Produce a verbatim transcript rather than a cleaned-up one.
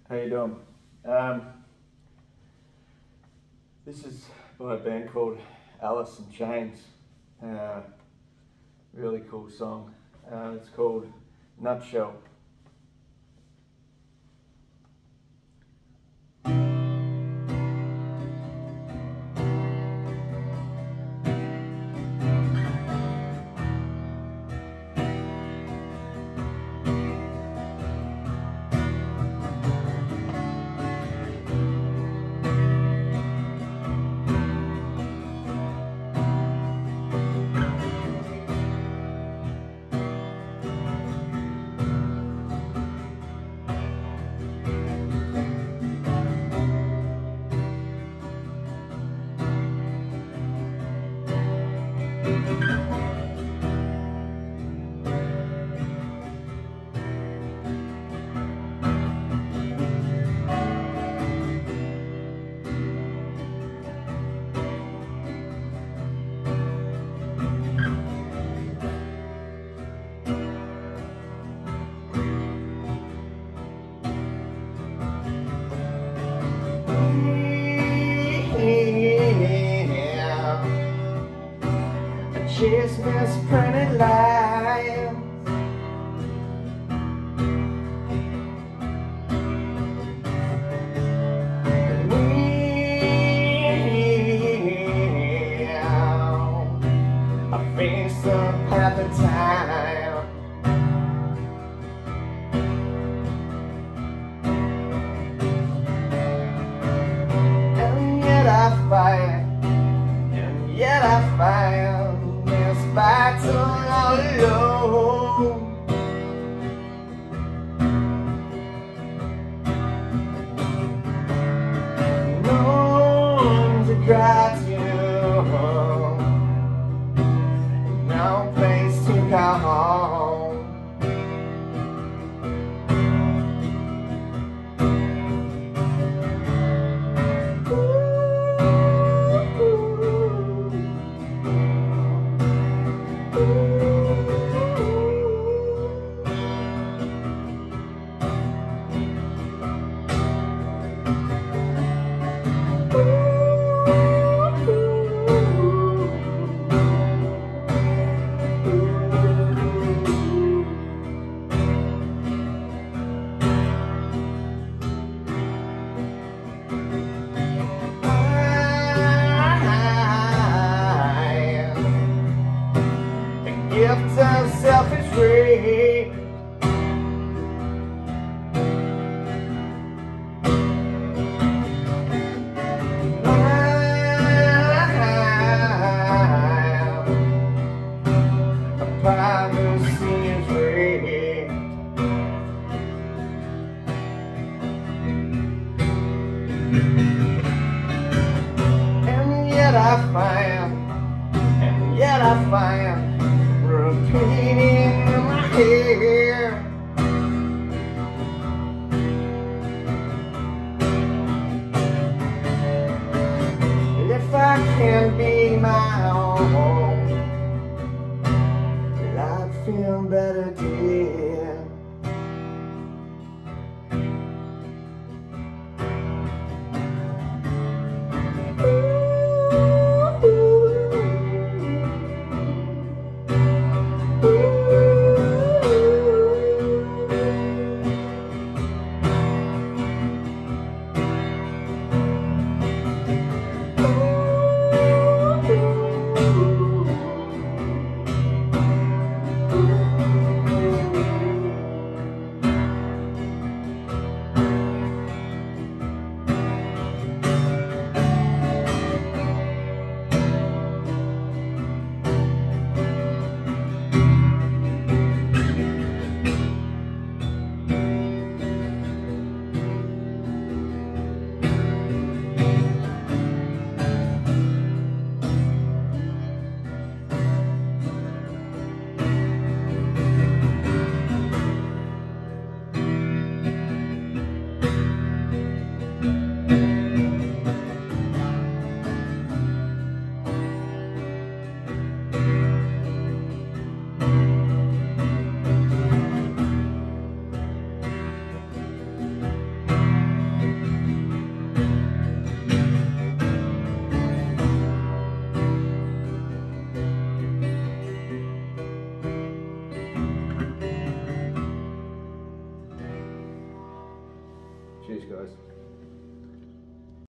How you doing? Um, this is by a band called Alice in Chains. Uh, really cool song. Uh, it's called Nutshell. Christmas printed lines, and we I face up at the time, and yet I find, and yet I find battle all alone. No one to drive you home, no place to come home. Gift of selfish rage, a privacy is rage, and yet I find, and yet I find repeating in my head, if I can be my own, I'd feel better, dear. Ooh. Cheers, guys.